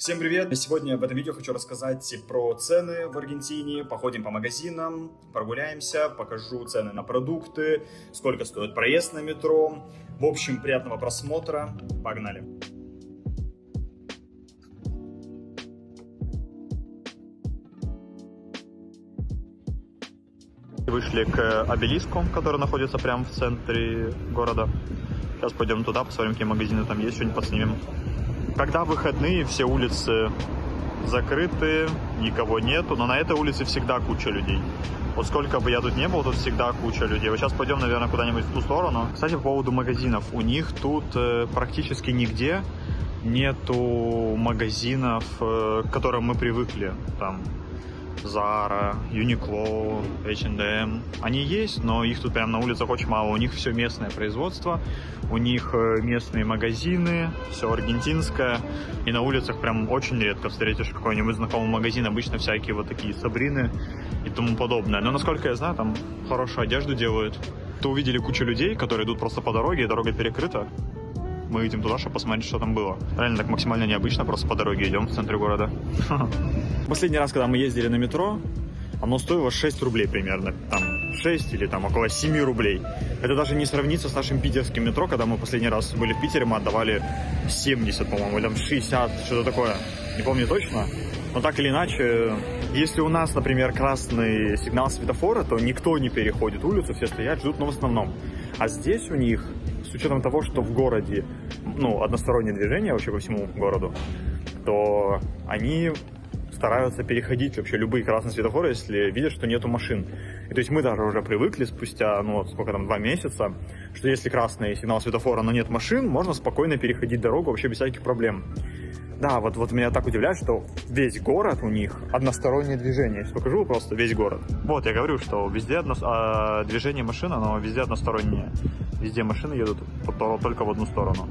Всем привет! Сегодня в этом видео хочу рассказать про цены в Аргентине. Походим по магазинам, прогуляемся, покажу цены на продукты, сколько стоит проезд на метро. В общем, приятного просмотра. Погнали! Вышли к обелиску, который находится прямо в центре города. Сейчас пойдем туда, посмотрим, какие магазины там есть, что-нибудь подснимем. Когда выходные, все улицы закрыты, никого нету, но на этой улице всегда куча людей. Вот сколько бы я тут не был, тут всегда куча людей. Вот сейчас пойдем, наверное, куда-нибудь в ту сторону. Кстати, по поводу магазинов. У них тут практически нигде нету магазинов, к которым мы привыкли. Там Zara, Uniqlo, H&M. Они есть, но их тут прям на улицах очень мало. У них все местное производство, у них местные магазины, все аргентинское. И на улицах прям очень редко встретишь какой-нибудь знакомый магазин. Обычно всякие вот такие Сабрины и тому подобное. Но, насколько я знаю, там хорошую одежду делают. То увидели кучу людей, которые идут просто по дороге, и дорога перекрыта. Мы идем туда, чтобы посмотреть, что там было. Реально так максимально необычно, просто по дороге идем в центре города. Последний раз, когда мы ездили на метро, оно стоило 6 рублей примерно. Там 6 или там около 7 рублей. Это даже не сравнится с нашим питерским метро, когда мы последний раз были в Питере, мы отдавали 70, по-моему, или там 60, что-то такое. Не помню точно. Но так или иначе, если у нас, например, красный сигнал светофора, то никто не переходит улицу, все стоят, ждут, но в основном. А здесь у них, с учетом того, что в городе, одностороннее движение вообще по всему городу, то они стараются переходить вообще любые красные светофоры, если видят, что нету машин. И то есть мы даже уже привыкли спустя, 2 месяца, что если красный сигнал светофора, но нет машин, можно спокойно переходить дорогу вообще без всяких проблем. Да, вот меня так удивляет, что весь город у них одностороннее движение. Сейчас покажу просто весь город. Вот, я говорю, что везде движение машин, оно везде одностороннее. Везде машины едут только в одну сторону.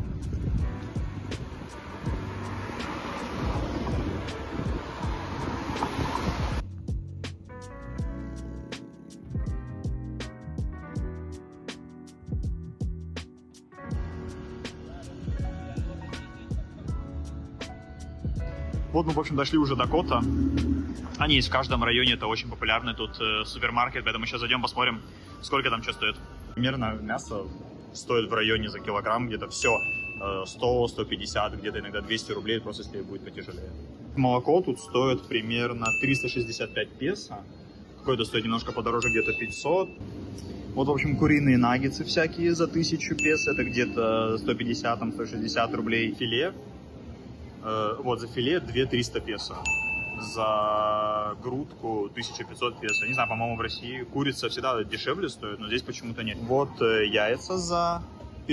Вот мы, в общем, дошли уже до Кота. Они есть в каждом районе, это очень популярный тут супермаркет, поэтому сейчас зайдем, посмотрим, сколько там что стоит. Примерно мясо стоит в районе за килограмм где-то все 100, 150, где-то иногда 200 рублей, просто если будет потяжелее. Молоко тут стоит примерно 365 песо, какое-то стоит немножко подороже, где-то 500. Вот, в общем, куриные наггетсы всякие за 1000 песо, это где-то 150-160 рублей. Филе. Вот за филе 2300 песо, за грудку 1500 песо. Не знаю, по-моему, в России курица всегда дешевле стоит, но здесь почему-то нет. Вот яйца за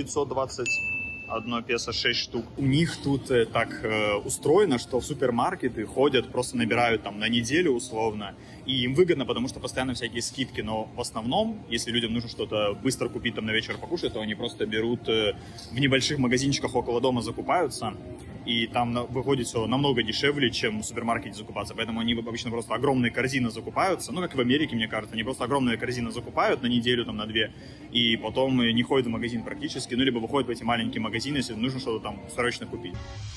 521 песо, 6 штук. У них тут так устроено, что в супермаркеты ходят, просто набирают там на неделю условно, и им выгодно, потому что постоянно всякие скидки, но в основном, если людям нужно что-то быстро купить там на вечер покушать, то они просто берут в небольших магазинчиках около дома, закупаются, и там выходит все намного дешевле, чем в супермаркете закупаться. Поэтому они обычно просто огромные корзины закупаются. Как в Америке, мне кажется. Они просто огромные корзины закупают на неделю, там, на 2. И потом не ходят в магазин практически. Либо выходят в эти маленькие магазины, если нужно что-то там срочно купить.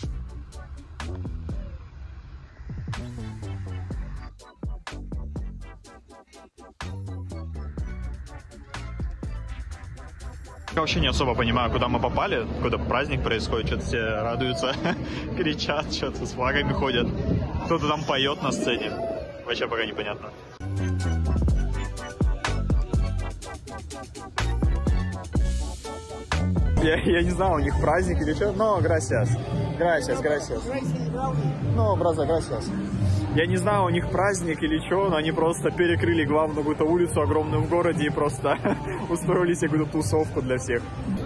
Я вообще не особо понимаю, куда мы попали, какой-то праздник происходит, что-то все радуются, кричат, что-то с флагами ходят. Кто-то там поет на сцене, вообще пока непонятно. Я не знаю, у них праздник или что, но gracias. No, brother, gracias. Я не знаю, у них праздник или что, но они просто перекрыли главную какую-то улицу огромную в городе и просто устроили себе какую-то тусовку для всех.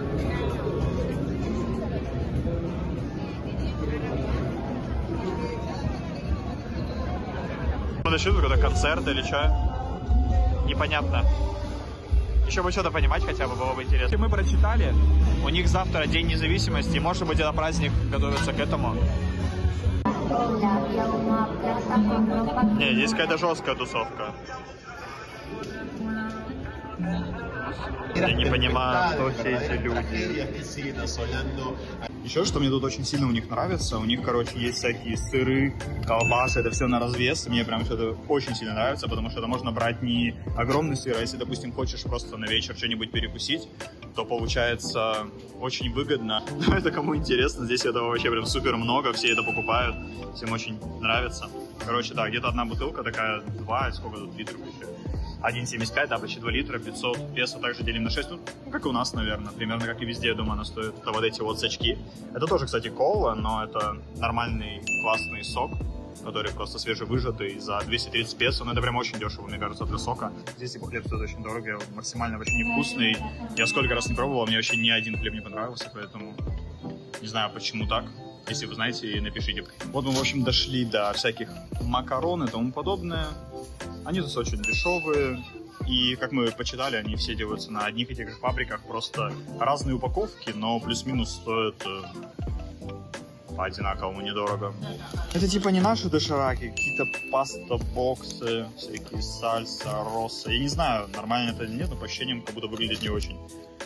Начнут какой-то концерт или что? Непонятно. Еще бы что-то понимать хотя бы было бы интересно. Мы прочитали, у них завтра День независимости, может быть, это праздник готовится к этому. Не, здесь какая-то жесткая тусовка. Я не понимаю, кто все эти люди. Еще что мне тут очень сильно у них нравится, у них, короче, есть всякие сыры, колбасы, это все на развес. Мне прям что-то очень сильно нравится, потому что это можно брать не огромный сыр, а если, допустим, хочешь просто на вечер что-нибудь перекусить, то получается очень выгодно. Но это кому интересно, здесь этого вообще прям супер много, все это покупают, всем очень нравится. Короче, да, где-то одна бутылка такая, 2, сколько тут литров еще? 1,75, да, почти 2 литра, 500 песо, также делим на 6, ну, как и у нас, наверное, примерно как и везде, я думаю, она стоит. Это вот эти вот сачки. Это тоже, кстати, кола, но это нормальный классный сок, который просто свежевыжатый за 230 песо, но это прям очень дешево, мне кажется, для сока. Здесь типа хлеб стоит очень дорого, максимально вообще невкусный. Я сколько раз не пробовал, мне вообще ни один хлеб не понравился, поэтому не знаю, почему так. Если вы знаете, напишите. Вот мы, в общем, дошли до всяких макарон и тому подобное. Они тут очень дешевые. И, как мы почитали, они все делаются на одних и тех же фабриках. Просто разные упаковки, но плюс-минус стоят по-одинаковому недорого. Это типа не наши дошираки, какие-то паста-боксы, всякие сальса, росса. Я не знаю, нормально это или нет, но по ощущениям как будто выглядит не очень.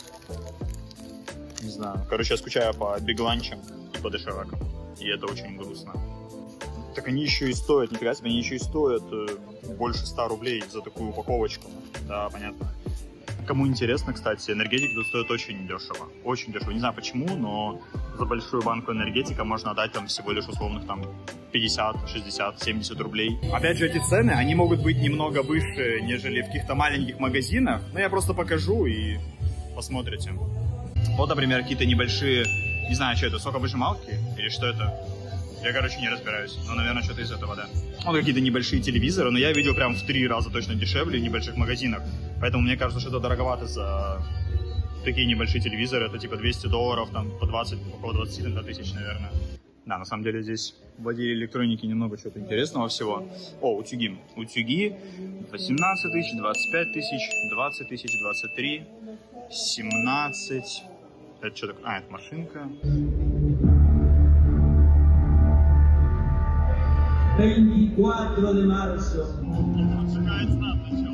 Не знаю. Короче, я скучаю по бигланчам и по доширакам. И это очень грустно. Так они еще и стоят, нифига себе, они еще и стоят больше 100 рублей за такую упаковочку. Да, понятно. Кому интересно, кстати, энергетик тут стоит очень дешево. Очень дешево. Не знаю почему, но за большую банку энергетика можно отдать там всего лишь условных там 50, 60, 70 рублей. Опять же, эти цены, они могут быть немного выше, нежели в каких-то маленьких магазинах. Но я просто покажу и посмотрите. Вот, например, какие-то небольшие, не знаю, что это, соковыжималки или что это. Я, короче, не разбираюсь, но, наверное, что-то из этого, да. Вот какие-то небольшие телевизоры, но я видел прям в 3 раза точно дешевле в небольших магазинах. Поэтому мне кажется, что это дороговато за такие небольшие телевизоры. Это типа $200, там по 20, около 20 тысяч, наверное. Да, на самом деле здесь в отделе электроники немного чего-то интересного всего. О, утюги. Утюги 18 тысяч, 25 тысяч, 20 тысяч, 23, 17. Это что такое? А, это машинка. 24 de marzo. Portugal знатно,